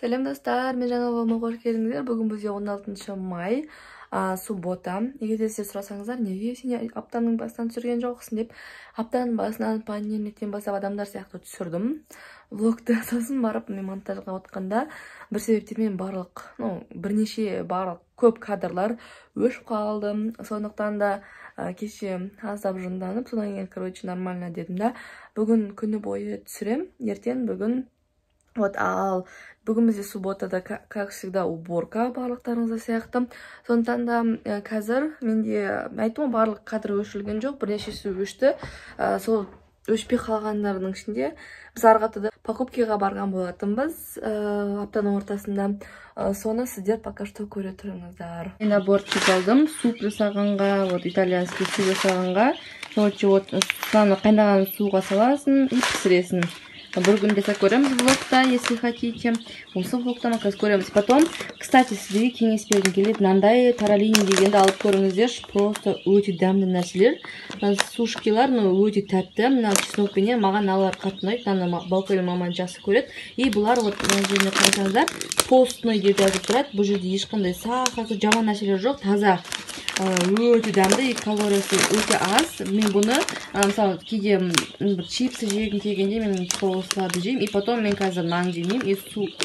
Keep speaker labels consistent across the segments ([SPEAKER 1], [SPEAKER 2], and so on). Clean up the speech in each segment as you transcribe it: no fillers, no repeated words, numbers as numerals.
[SPEAKER 1] Сәлем достар, мен жаңа влогыма қош келдіңіздер. Бүгін бізде 16 май, суббота. Неге де сіздер сұрасаңыздар, неге сен аптаның басынан түсірген жоқсың деп, аптаның басынан понедельниктен бастап адамдар сияқты түсірдім влогты. Сосын барып мен монтажға отқанда бір себептермен бірнеше көп кадрлар өшіп қалды. Сондықтан да кеше аздап жынданып, содан кейін нормально дедім да, бүгін күні бойы түсірем, ертең бүгін. Ал бүгін бізде субботада, как всегда, уборка барлықтарыңызда сияқты. Сондықтан да қазір менде айттым, барлық кадр өшілген жоқ, бірнешесі өшті. Сол өшпей қалғандардың ішінде біз арғатыда покупкаға барған болатынбыз аптаның ортасында. Соны сіздер пока что көре тұрыңыздар. Мен наборчик алдым, суп жасағанға, итальянский суп жасағанға. Соны қайнаған суға саласың и пісіресің. Бір күн жасап көреміз влогта, если хотите. Осы влогта макас көреміз. Потом, кстати, сіздерге кеңес бергім келеді. Мынандай таралини дегенді алып көріңіздер. Просто өте дәмді нәрселер. Сушкилар, өте тәтті. Мына чеснокпенен маған алар қатты ұнайды. Мына балкөлі маман жақсы көреді. И бұлар мына жеріне қарасаңыздар, постный деп жазып тұрады. Бұл жерде ешқандай сахар, жаман нәрселер жоқ, таза. Өте дәмді, и калориясы өте аз. Мен бұны, мысалы, кейде чипсы жегім келгенде мен соусларды жеймін. И потом мен қазір нан жеймін. И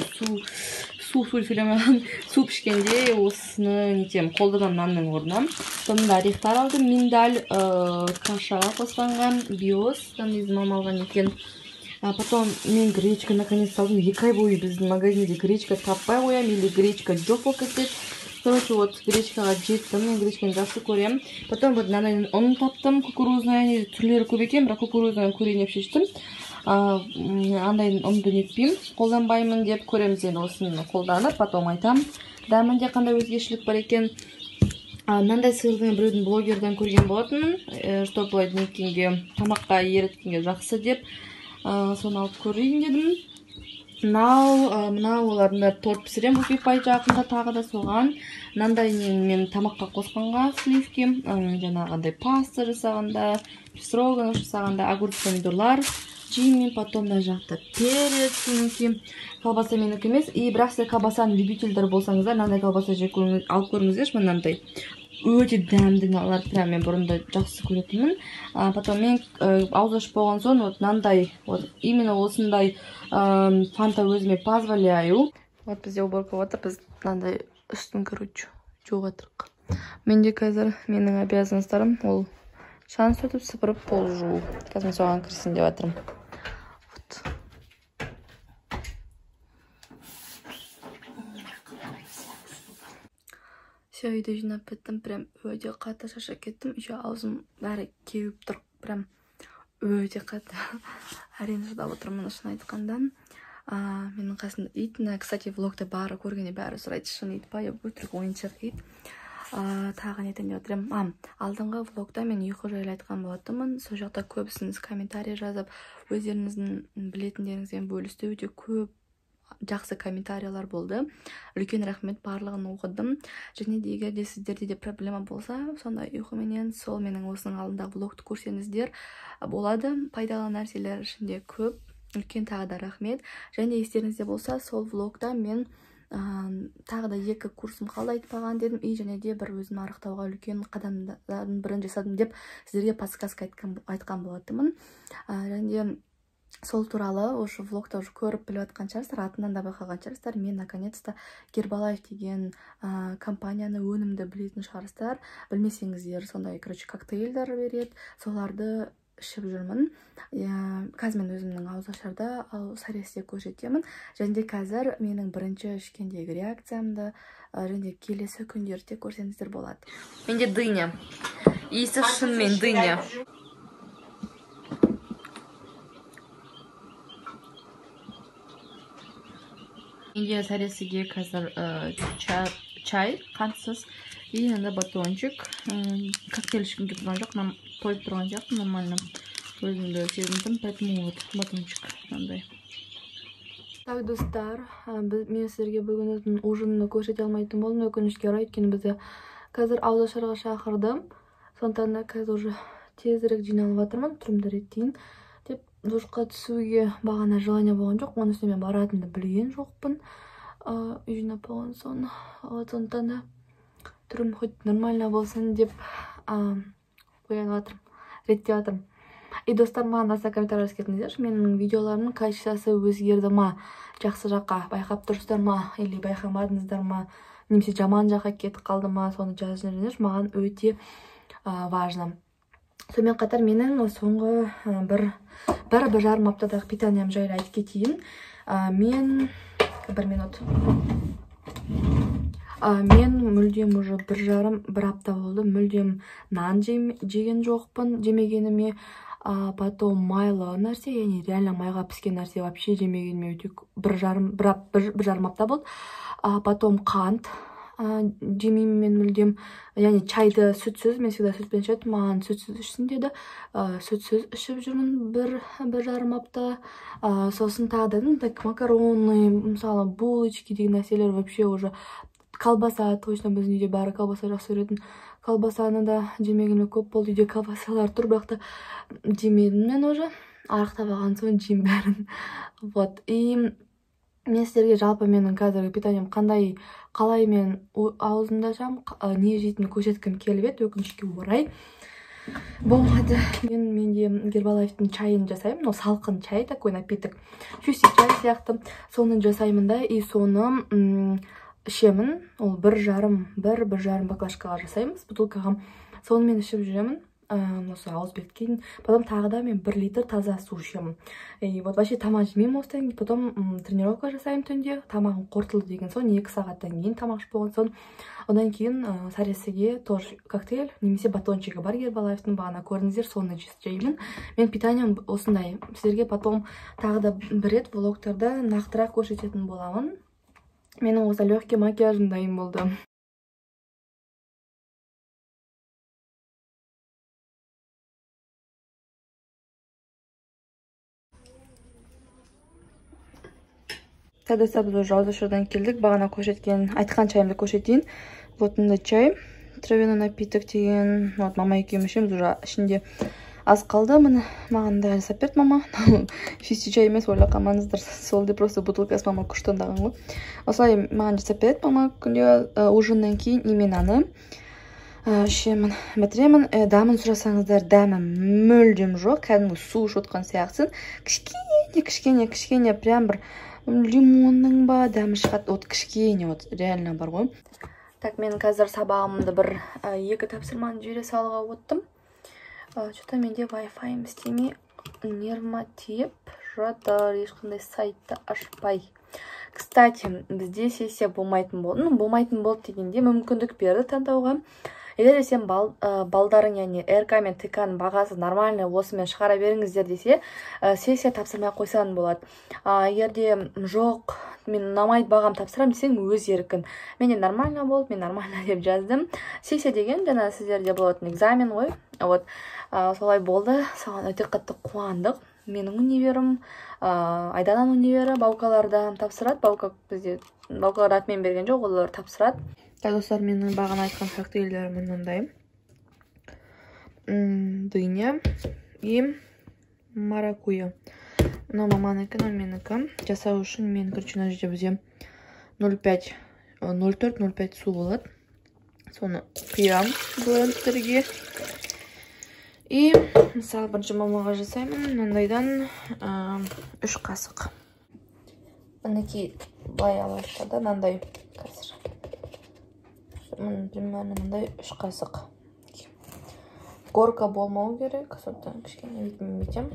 [SPEAKER 1] су пішкенде осыны нетем, қолданам нанның орнына. Сонда орехтар алдым, миндаль, кашаға қосылған, биос, мамам алған екен. Потом мен гречка наконец алдым. 2 ай бойы біздің магазинде гречка таппай қоям, или гречка жоқ болып кетеді. Короче, гречкаға жеттім, мен гречканы жақсы көрем. Потом мынандай ұн таптым, кукурузный, түрлері көп екен, бірақ кукурузный көрейін деп шештім. Андай ұнды нетпеймін, қолданбаймын деп көреміз, енді осыны қолданып, потом айтам. Дәмінде қандай өзгешілік бар екен. Мынандай сырдың біреудің блогерден көрген болатынмын, что былай неткенге, тамаққа ереткенге жақсы деп, соны алып көрейін дедім. Мынау оларында торт пісірем, бұпипай жақында тағы да соған. Мынандай мен тамаққа қосқанға сливки, жаңағындай паста жасағанда, строганов жасағанда, огурец, помидорлар жеймін. Потом мына жақта перец, колбаса менікі емес. И бірақ сіздер колбасаның любительдер болсаңыздар, мынандай колбаса жеп алып көріңіздер, мынандай. Өте дәмді налар, прям мен бұрында жақсы көретінмін. Потом мен ауыз ашып болған соң, мынандай, именно осындай фанта өзіме позволяю. Бізде уборка отыр, біз мынандай үстін, жуып жатырық. Менде қазір менің обязанностарым ол шаң сөтіп, сыпырып, пол жуу. Қазір соған кірсін деп жатырмын. Все, үйді жинап біттім, прям өте қатты шаршап кеттім. Еще аузым бәрі кеуіп тұр, прям өте қатты. Әрең шыдап отырмын, шын айтқанда. Менің қасымда ит. Кстати, влогта бары көргенде бәрі сұрайды, шын ит па, өтірік ойыншық ит. Тағы нетен деп отырмын. Алдыңғы влогта мен ұйқы жайлы айтқан болатынмын. Сол жақта көбісіңіз комментарий жазып, өздеріңіздің білетіндеріңізбен бөлісті. Өте көп жақсы комментариялар болды. Үлкен рахмет, барлығын оқыдым. Және де егер де сіздерде де проблема болса, сондай ұйқыменен сол менің осының алдында влогты көрсеңіздер болады. Пайдалы нәрселер ішінде көп. Үлкен тағы да рахмет. Және естеріңізде болса, сол влогта мен тағы да 2 курсым қалды айтпаған дедім. И және де бір өзім арықтауға үлкен қадамдардың бірін жасадым деп сіздерге подсказка айтқан болатынмын. Және де сол туралы осы влогта көріп біліп атқан шығарсыздар, атынан да байқаған шығарсыздар. Мен наконец-то Гербалайф деген компанияны, өнімді білетін шығарсыздар. Білмесеңіздер, сондай, коктейльдер береді. Соларды ішіп жүрмін. Қазір мен өзімнің ауызашарда саресте көрсетемін. Және де қазір менің бірінші ішкендегі реакциямды және келесі күндерде көрсеңіздер болады. Менде дыня. Иісі шынымен дыня. Менде саресіге қазір чай, қантсыз, и анда батончик. Коктейль ішкім келіп тұрған жоқ, тойып тұрған сияқты, нормально. Өзімді сезіндім, поэтому батончик. Так, достар, мен сіздерге бүгін ужинны көрсете алмайтын болдым, өкінішке орай, өйткені бізді қазір ауызашарға шақырдым. Сондықтан да қазір уже тезірек жиналып жатырмын, түрімді реттейін деп. Душқа түсуге бағана желание болған жоқ, оның үстіне мен баратынымды білген жоқпын. үй жинап болған соң сондықтан да түрім хоть нормально болсын деп қоянып жатырмын, реттеп жатырмын. И достар, маған аса комментарий жазып кетіңіздерші, менің видеоларымның качествосы өзгерді ма, жақсы жаққа байқап тұрсыздар ма, или байқамадыңыздар ма, немесе жаман жаққа кетіп қалды ма, соны жазып жүріңіздерші, маған өте важно. Сонымен қатар менің соңғы бір жарым аптадағы питаниям жайлы айтып кетейін. Мен мүлдем уже бір апта болды, мүлдем нан жеген жоқпын, жемегеніме. Потом майлы нәрсе, яғни реально майға піскен нәрсе вообще жемегеніме өте бір жарым апта болды. Потом қант жемеймін мен мүлдем, яғни чайды сүтсіз, мен всегда сүтпен ішемін, маған сүтсіз ішсін деді, сүтсіз ішіп жүрмін бір жарым апта. Сосын тағы да макароны, мысалы булочки деген нәрселер вообще уже, колбаса, точно біздің үйде бәрі колбаса жақсы көретін, колбасаны да жемегеніме көп болды, үйде колбасалар тұр, бірақ та жемедім мен уже, арықтап алған соң жеймін бәрін. Вот, и мен сіздерге жалпы менің қазіргі питаниям қалай мен аузымда жам, не жейтінін көрсеткім келіп еді, өкінішке орай болмады. Менде Гербалайфтың чайын жасаймын, салқын чай, такой напиток, чусик чай сияқты, соны жасаймын да, и соны ішемін. Ол бір жарым баклажкаға жасаймыз, бутылкаға. Соны мен ішіп жүремін, осы ауыз бекіткен. Потом тағы да мен 1 литр таза су ішемін. И вот вообще тамақ жемеймін осыдан, потом тренировка жасаймын түнде, тамағым қорытылды деген соң 2 сағаттан кейін тамақ ішіп болған соң, одан кейін сәресіге тоже коктейль немесе батончигі бар Гербалайфтың, бағана көрдіңіздер, соны жеймін. Мен питаниям осындай. Сіздерге потом тағы да бір рет влогтарда нақтырақ көрсететін боламын. Менің осы легкий макияжым дайын болды. Тәдісі біз уже ауызашырдан келдік. Бағана айтқан чайымды көрсетейін. Вот мында чай, травяной напиток деген. Вот мама екеуміз ішеміз, уже ішінде аз қалды. Маған да жасап берді мама. Фисти чай емес, ойлап қалмаңыздар. Сол де просто бутылкасы мама күштандаған ғой. Осылай маған жасап береді мама күнде. Ужиннан кейін именаны ішемін, бітіремін. Дәмін сұрасаңыздар, дәмі мүлдем жоқ, кәдімгі су ішіп отқан сияқтысын. Кішкене прям бір лимонның ба дәмі шығады, от кішкене, от реально бар ғой. Так, мен қазір сабағымды бір 2 тапсырманы жібере салуға оттым. Что-то менде Wi-Fi істемей, нервыма тиіп жатыр, ешқандай сайтты ашпай. Кстати, бізде сессия болмайтын болды. Болмайтын болды дегенде мүмкіндік берді таңдауға. Егер сен балдарың, яғни РК мен ТК-ның бағасы нормальный осымен шығара беріңіздер десе, сессия тапсырмай қойсан болады. Егер де жоқ, мен ұнамайды бағам тапсырам десең, өз еркін. Менде нормально болды, мен нормально деп жаздым. Сессия деген жаңа сіздерде болатын экзамен ғой. Вот, солай болды. Соған өте қатты қуандық. Менің универім, Айдананың универі баукаларда тапсырады. Баукалар атмен берген жоқ, олар тапсырады. Достар, менің бағана айтқан коктейльдерім мынандай. Дыня и маракуйя. Мына маманікі, менікі. Жасау үшін мен күрчіні жерде бізде 0,4-0,5 су болады. Соны құям блендерге. И мысалы бірінші мамаға жасаймын, мынандайдан 3 қасық. Мінекей былай алашта мынандай қазір. Мынандай 3 қасық. Горка болмау керек, сондықтан кішкене етем.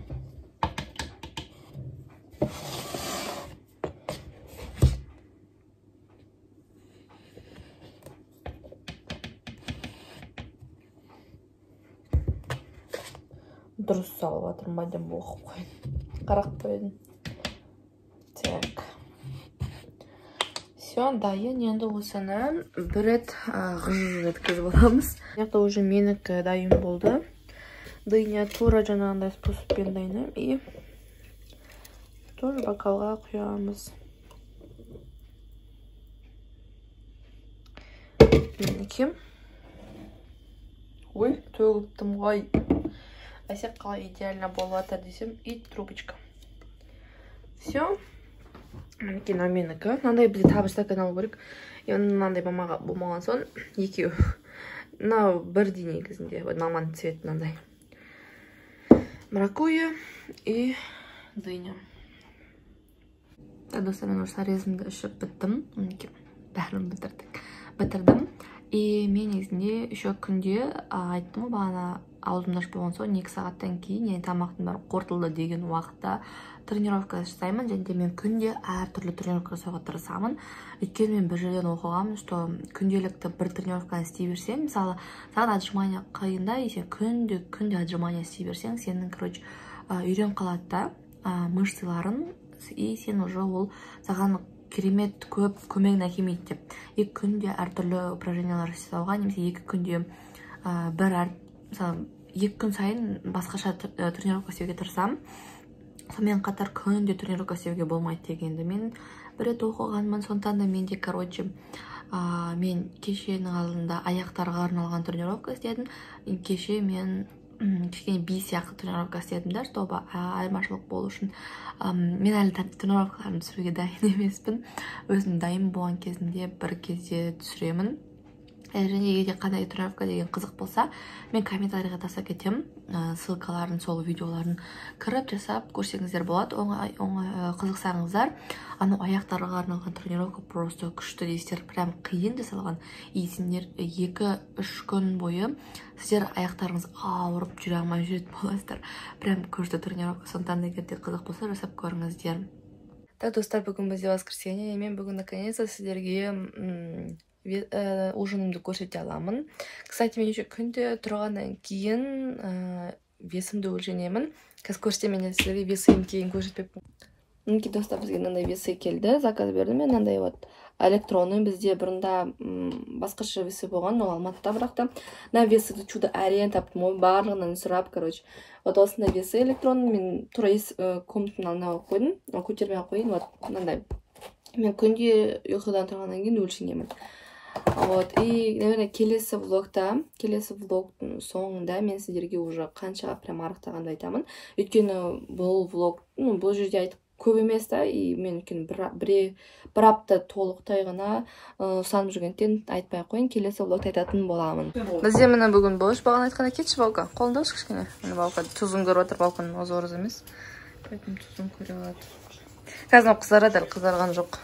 [SPEAKER 1] Дұрыс салып жатырмын ба деп оқып қойдым. Қарап қойдым. Так. Все, дайын. Енді осыны бір рет еткізіп аламыз. Яқта уже менікі дайын болды. Дыня тура жаңағындай способпен дайындаймын. И тоже бокалға құямыз. Менікі. Ой, төгіптім ғой. Әсек қалай идеально болып атыр десем, и трубочка. Все. Мінекей мына менікі. Мынандай бізде табыс стакан алу керек. Мынандай мамаға болмаған соң екеу. Мынау бірдей негізінде. Вот маманың цветі мынандай. Маракуйя и дыня. Достар, мен уже сорезімді ішіп біттім. Бәрін бітірдім. И мен негізінде еще күнде айттым ғой бағана аузымды ашып болған соң 2 сағаттан кейін, яғни тамақтың бәрі қорытылды деген уақытта тренировка жасаймын. Және де мен күнде әртүрлі тренировка жасауға тырысамын. Өйткені мен бір жерден оқығанмын, что күнделікті бір тренировканы істей берсең, мысалы, саған отжимания қиында, сен күнде отжимания істей берсең, сенің, короче, үйреніп қалады да мышцаларың, и сен уже ол саған керемет көп көмегін әкелмейді деп. 2 күнде әртүрлі упражнениялар жасауға, немесе 2 күнде мысалы 2 күн сайын басқаша тренировка істеуге тырысамын. Сонымен қатар күнде тренировка істеуге болмайды дегенді мен бір рет оқығанмын. Сондықтан да менде, короче, мен кешенің алдында аяқтарға арналған тренировка істедім. Кеше мен кішкене би сияқты тренировка істедім да, чтобы айырмашылық болу үшін. Мен әлі тренировкаларын түсіруге дайын емеспін. Өзім дайын болған кезінде бір кезде түсіремін. Және егер қандай тренировка деген қызық болса, мен комментарийға тастап кетемін. Ссылкаларын, сол видеоларын кіріп жасап көрсеңіздер болады. Қызықсаңыздар, анау аяқтарға арналған тренировка просто күшті дейсіздер, прям қиын жасалған. И сендер 2-3 күн бойы сіздер аяқтарыңыз ауырып жүре алмай жүретін боласыздар. Прям күшті тренировка. Сондықтан егер де қызық болса, жасап көріңіздер. Так, достар, бүгін бізде воскресенье. Мен бүгін наконец-то сіздерге ужинымды көрсете аламын. Кстати, мен еще күнде тұрғаннан кейін весімді өлшенемін. Қазір көрсетемін, мен сіздерге весім кейін көрсетпеппін. Мінекей достар, бізге мынандай весі келді. Заказ бердім мен, мынандай вот электронный. Бізде бұрында басқаша весі болған, ол Алматыда, бірақ та мына весіді чудо әрең таптым, ой, барлығынан сұрап, короче. Вот осындай весі электронный, мен тура комнатаның алдына қойдым, көтермей қойын, вот мынандай. Мен күнде ұйқыдан тұрғаннан кейін өлшенемін. Вот, и, наверное, келесі влогтың соңында мен сіздерге уже қанша прям арықтағанды айтамын. Өйткені бұл влог, бұл жерде айтып көп емес та, и мен өйткені бір апта толықтай ғана ұсанып жүргендіктен айтпай қойын, келесі влогта айтатын боламын. Бізде міне бүгін болыш, бағана айтқанда кетші балка, қолында өш кішкене. Балка тұзын көріп отыр, балканың өзі орыз емес. Поэтому тұзын көре алады. Қазір қызарады, қызарған жоқ.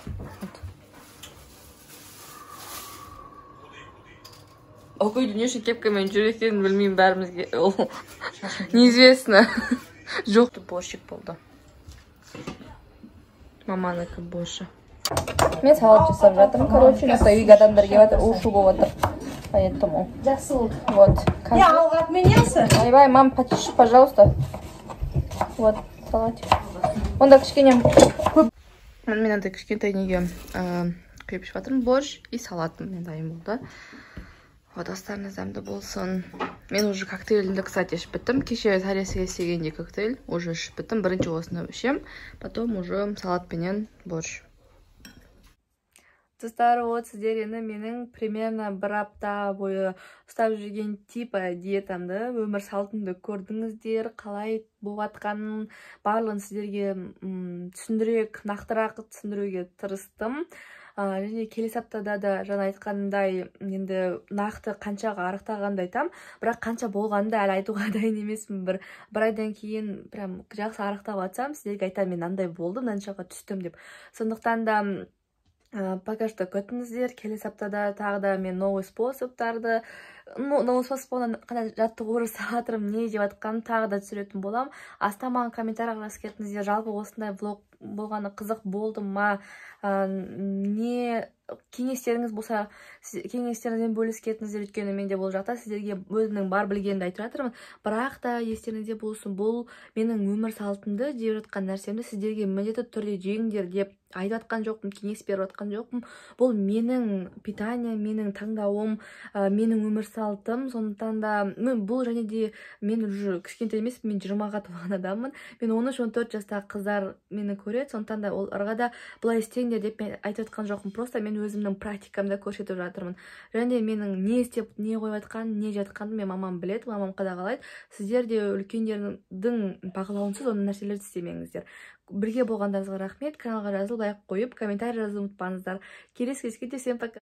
[SPEAKER 1] Оқиды неше кепкамен жүректерін білмеймін бәрімізге. Неизвестно. Жоқ, борщик болды. Маманыкі борщы. Мен салат жасап жатырмын, короче, үйге адамдар келіп жатыр, ушу болып жатыр. Поэтому.
[SPEAKER 2] Жақсы.
[SPEAKER 1] Вот.
[SPEAKER 2] Я алғап менесі.
[SPEAKER 1] Айбай, мам, потише, пожалуйста. Вот, салатик. Онда кішкене көп. Мен мынандай кішкентай неге құйып жатырмын, борщ и салатым мен дайын болды. Вот, остальное замды болсын. Мен уже коктейльді, кстати, ішіп біттім. Кеше таресіге істегенде коктейль уже ішіп біттім. Бірінші осыны ішем, потом уже салат пенен борщ. Достар, вот сіздер енді менің примерно бір апта бойы ұстап жүрген типа диетамды, өмір салтымды көрдіңіздер, қалай болатқанын барлығын сіздерге нақтырақ түсіндіруге тырыстым. Және келесі аптада да жаңа айтқандай, енді нақты қаншаға арықтағанды айтам, бірақ қанша болғанды әлі айтуға дайын емеспін. Бір айдан кейін прям жақсы арықтап атсам, сіздерге айтам, мен андай болдым, мынаншаға түстім деп. Сондықтан да пока что күтіңіздер. Келесі аптада тағы да мен новый способтарды, новый способтан қана жаттығу жасап жатырмын, не деп жатқанын тағы да түсіретін болам. Астан маған комментарияға жазып кетіңіздер, жалпы осындай влог болғаны қызық болды ма, не кеңестеріңіз болса, кеңестеріңізбен бөліскетіңіздер, өйткені менде бұл жақта сіздерге өзімнің бар білгенімді айтып жатырмын. Бірақ та естеріңізде болсын, бұл менің өмір салтымды, деп жатқан нәрсемді сіздерге міндетті түрде жеңдер деп айтып жатқан жоқпын, кеңес беріп жатқан жоқпын. Бұл менің питание, менің таңдауым, менің өмір салтым. Сондықтан да бұл және де мен уже кішкентай емес, мен 20-ға толған адаммын. Мен 13-14 жастағы қыздар мені көреді, сондықтан да оларға да былай істеңдер деп мен айтып жатқан жоқпын. Просто мен өзімнің практикамда көрсетіп жатырмын. Және де менің не істеп, не қойып жатқанын, не жатқанын мен мамам біледі, мамам қадағалайды. Сіздер де үлкендердің бағалауынсыз оны нәрселерді істемеңіздер. бірге болғандарыңызға рахмет. Каналға жазылып, лайк қойып, комментарий жазуды ұмытпаңыздар. Келесі кездескенше всем пока.